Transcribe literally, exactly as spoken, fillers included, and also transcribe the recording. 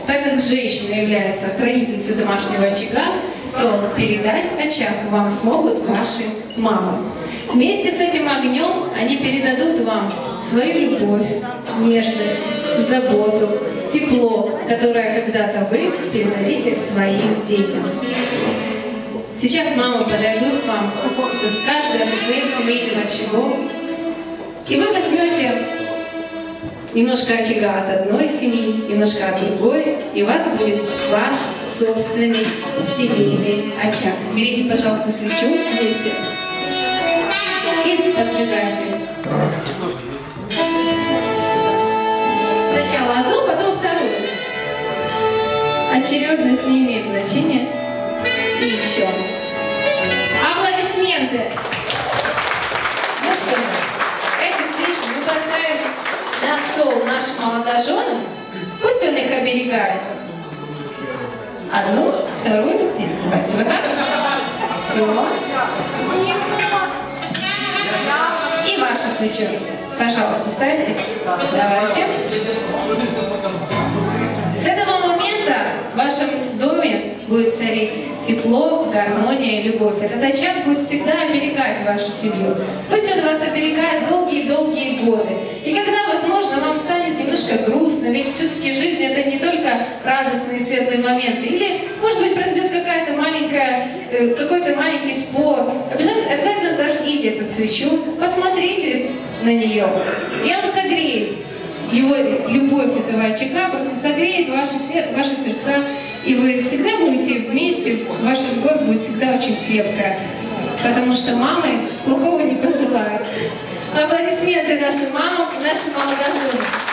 так как женщина является хранительницей домашнего очага, то передать очаг вам смогут ваши мамы. Вместе с этим огнем они передадут вам свою любовь, нежность, заботу, тепло, которое когда-то вы передадите своим детям. Сейчас мамы подойдут к вам, с каждой со своим семейным очагом, и вы возьмете немножко очага от одной семьи, немножко от другой, и у вас будет ваш собственный семейный очаг. Берите, пожалуйста, свечу вместе и поджигайте. Сначала одну, потом вторую. Очередность не имеет значения. И еще. Аплодисменты! Ну что же, эту свечку мы поставим на стол нашим молодоженам. Пусть он их оберегает. Одну, вторую. Нет, давайте вот так. Все. И вашу свечу. Пожалуйста, ставьте. Давайте. С этого момента в вашем доме будет царить тепло, гармония и любовь. Этот очаг будет всегда оберегать вашу семью. Пусть он вас оберегает долгие-долгие годы. И когда, возможно, вам станет немножко грустно, ведь все-таки жизнь — это не только радостные светлые моменты. Или, может быть, произойдет какая-то маленькая, какой-то маленький спор. Обязательно, обязательно зажгите эту свечу, посмотрите на нее, и он согреет. Его любовь этого очага просто согреет ваши, ваши сердца, и вы всегда будете вместе, ваша любовь будет всегда очень крепкая, потому что мамы плохого не пожелают. Аплодисменты нашим мамам и нашим молодоженам.